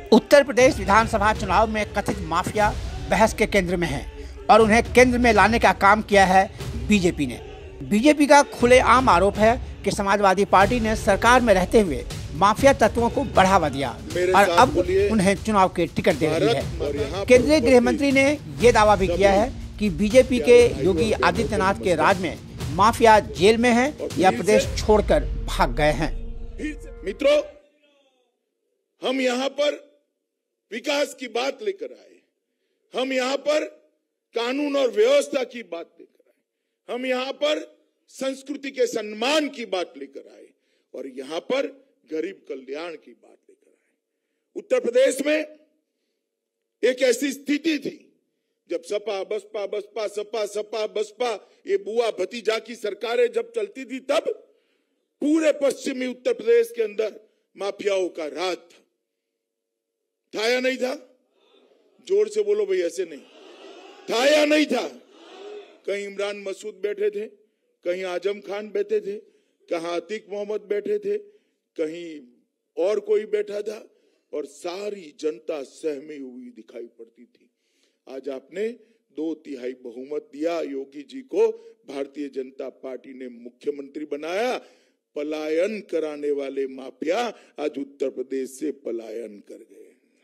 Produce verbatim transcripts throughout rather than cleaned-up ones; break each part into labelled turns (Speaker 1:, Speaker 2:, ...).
Speaker 1: उत्तर प्रदेश विधानसभा चुनाव में कथित माफिया बहस के केंद्र में है और उन्हें केंद्र में लाने का काम किया है बीजेपी ने। बीजेपी का खुलेआम आरोप है कि समाजवादी पार्टी ने सरकार में रहते हुए माफिया तत्वों को बढ़ावा दिया और अब उन्हें चुनाव के टिकट दे रही है। केंद्रीय गृह मंत्री ने ये दावा भी किया है कि बीजेपी के योगी आदित्यनाथ के राज में माफिया जेल में हैं या प्रदेश छोड़कर भाग गए हैं।
Speaker 2: मित्रों, हम यहाँ पर विकास की बात लेकर आए, हम यहाँ पर कानून और व्यवस्था की बात लेकर आए, हम यहाँ पर संस्कृति के सम्मान की बात लेकर आए और यहाँ पर गरीब कल्याण की बात लेकर आए। उत्तर प्रदेश में एक ऐसी स्थिति थी जब सपा बसपा बसपा सपा सपा बसपा ये बुआ भतीजा की सरकारें जब चलती थी, तब पूरे पश्चिमी उत्तर प्रदेश के अंदर माफियाओं का राज था। था या नहीं था? जोर से बोलो भाई, ऐसे नहीं था या नहीं था? कहीं इमरान मसूद बैठे थे, कहीं आजम खान बैठे थे, कहीं अतीक मोहम्मद बैठे थे, कहीं और कोई बैठा था और सारी जनता सहमी हुई दिखाई पड़ती थी। आज आपने दो तिहाई बहुमत दिया, योगी जी को भारतीय जनता पार्टी ने मुख्यमंत्री बनाया। पलायन कराने वाले माफिया आज उत्तर प्रदेश से पलायन कर गए।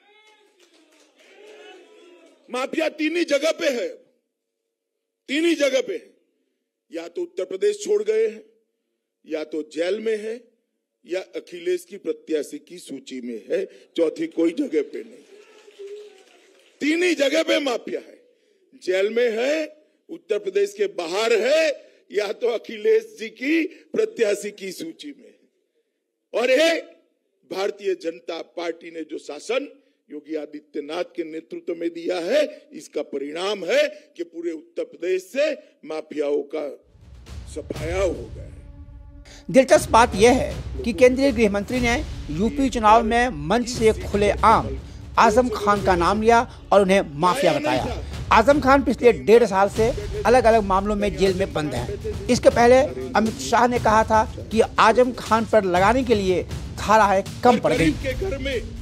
Speaker 2: माफिया तीन ही जगह पे है, तीन ही जगह पे है। या तो उत्तर प्रदेश छोड़ गए हैं, या तो जेल में है, या अखिलेश की प्रत्याशी की सूची में है, चौथी कोई जगह पे नहीं। तीन ही जगह पे माफिया है, जेल में है, उत्तर प्रदेश के बाहर है, या तो अखिलेश जी की प्रत्याशी की सूची में है। और ये भारतीय जनता पार्टी ने जो शासन योगी आदित्यनाथ के नेतृत्व में दिया है, इसका परिणाम है कि पूरे उत्तर प्रदेश से माफियाओं का सफाया हो गया है।
Speaker 1: दिलचस्प बात यह है कि केंद्रीय गृह मंत्री ने यूपी चुनाव में मंच से खुलेआम आजम खान का नाम लिया और उन्हें माफिया बताया। आजम खान पिछले डेढ़ साल से अलग अलग मामलों में जेल में बंद हैं। इसके पहले अमित शाह ने कहा था कि आजम खान पर लगाने के लिए धाराएं कम पड़ गई।